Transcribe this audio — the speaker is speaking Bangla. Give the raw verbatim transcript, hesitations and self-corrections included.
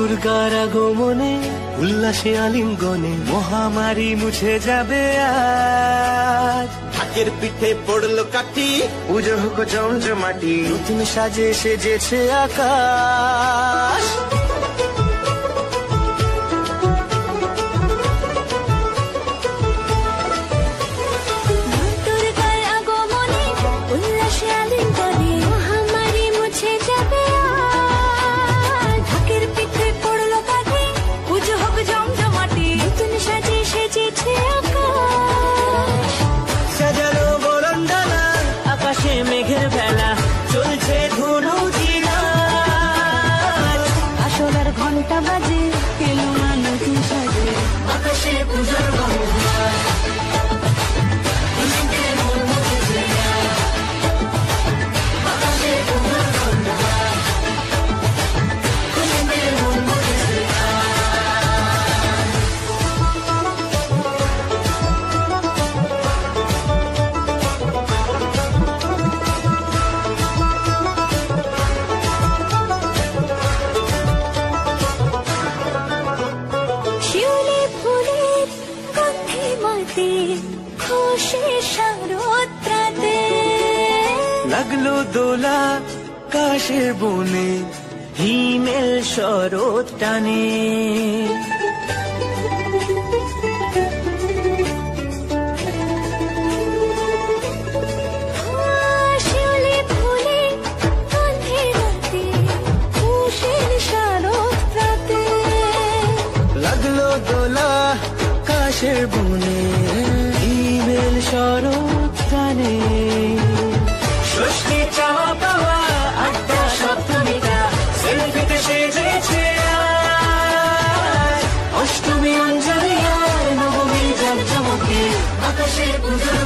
দুর্গার আগমনে উল্লাসে আলিঙ্গনে মহামারী মুছে যাবে আজ। ঢাকের পিঠে পড়লো কাঠি, পুজো হোক জমজমাটি, নতুন সাজে সেজেছে আকাশ। মেঘের বেলা চলছে ধনু জিনার, আসলার ঘন্টা বাজে এলো না নতুন সাজে আকাশে পূজার বহর। লাগলো দোলা কাশের বনে, হিমেল শরৎ টানে। লাগলো দোলা কাশের বনে, হিমেল শরৎ টানে। ষষ্ঠী চাওয়া পাওয়া আড্ডা সপ্তমীটা সেলফিতে সেজেছে আজ। অষ্টমী অঞ্জলি আর নবমী জাঁকজমকে আকাশে পুজো